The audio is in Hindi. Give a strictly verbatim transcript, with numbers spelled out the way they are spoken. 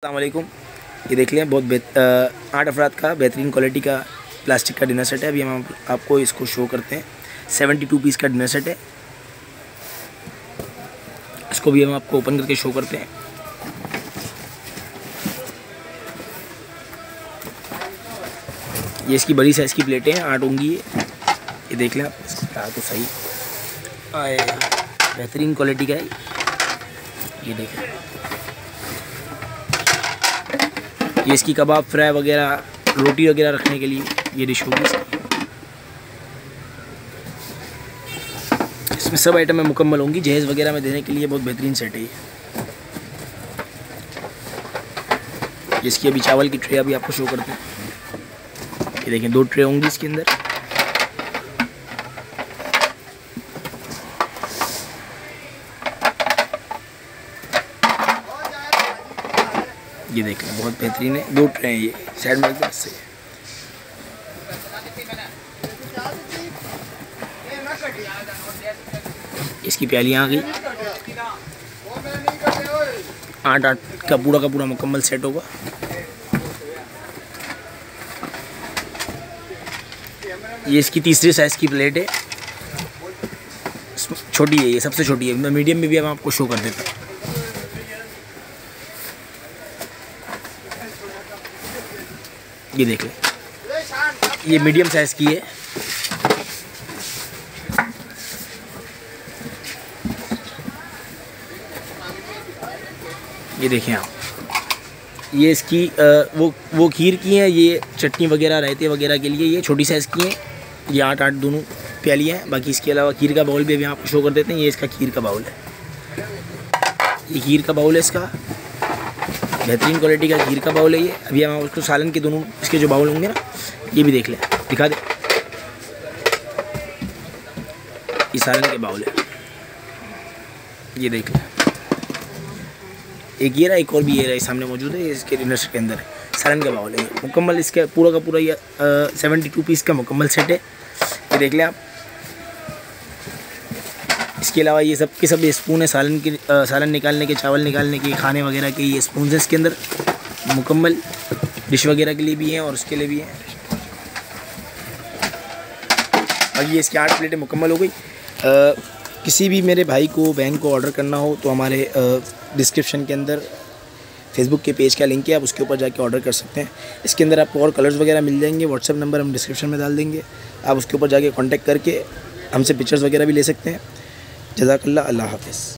अस्सलाम वालेकुम। ये देख लें, बहुत आठ अफराद का बेहतरीन क्वालिटी का प्लास्टिक का डिनर सेट है। अभी हम आपको इसको शो करते हैं। सेवेंटी टू पीस का डिनर सेट है। इसको भी हम आपको ओपन करके शो करते हैं। ये इसकी बड़ी साइज़ की प्लेटें हैं, आठ होंगी ये। ये देख लें आप, इसका तो सही आए, बेहतरीन क्वालिटी का है। ये देखें, ये इसकी कबाब फ्राई वगैरह, रोटी वगैरह रखने के लिए ये डिश होगी इसकी। इसमें सब आइटमें मुकम्मल होंगी, जहेज़ वगैरह में देने के लिए बहुत बेहतरीन सेट है ये। इसकी अभी चावल की ट्रे अभी आपको शो करते हैं। ये देखें, दो ट्रे होंगी इसके अंदर। ये देखें, बहुत बेहतरीन है। दो ट्रे हैं ये, साइड में एकदम से। इसकी प्यालियाँ आ गई। आठ आठ का पूरा का पूरा मुकम्मल सेट होगा। ये इसकी तीसरी साइज़ की प्लेट है, छोटी है ये, सबसे छोटी है। मैं मीडियम में भी हम आपको शो कर देता हूँ। ये देख लें, ये मीडियम साइज़ की है। ये देखें आप, ये इसकी आ, वो वो खीर की है। ये चटनी वगैरह, रायते वगैरह के लिए ये छोटी साइज़ की है। ये आठ आठ दोनों प्यालियाँ हैं। बाकी इसके अलावा खीर का बाउल भी अभी आपको शो कर देते हैं। ये इसका खीर का बाउल है। ये खीर का बाउल है इसका, बेहतरीन क्वालिटी का खीर का बाउल है ये। अभी हम उसको सालन के दोनों इसके जो बाउल होंगे ना, ये भी देख लें, दिखा दे। ये सालन के बाउल है, ये देख लें। एक ये रहा, एक और भी ये रहा, सामने मौजूद है। इसके डिनर सेट के अंदर है, सालन का बाउल है ये। मुकम्मल इसका पूरा का पूरा ये सेवेंटी टू पीस का मुकम्मल सेट है। ये देख लें आप। इसके अलावा ये सब के सब स्पून है, सालन के आ, सालन निकालने के, चावल निकालने के, खाने वगैरह के ये स्पून है इसके अंदर। मुकम्मल डिश वगैरह के लिए भी हैं और उसके लिए भी हैं। और ये इसकी आठ प्लेटें मुकम्मल हो गई। आ, किसी भी मेरे भाई को, बहन को ऑर्डर करना हो तो हमारे डिस्क्रिप्शन के अंदर फेसबुक के पेज का लिंक है, आप उसके ऊपर जाके ऑर्डर कर सकते हैं। इसके अंदर आपको और कलर्स वगैरह मिल जाएंगे। व्हाट्सएप नंबर हम डिस्क्रिप्शन में डाल देंगे, आप उसके ऊपर जाके कांटेक्ट करके हमसे पिक्चर्स वगैरह भी ले सकते हैं। जज़ाकल्लाह, अल्लाह हाफ़िज़।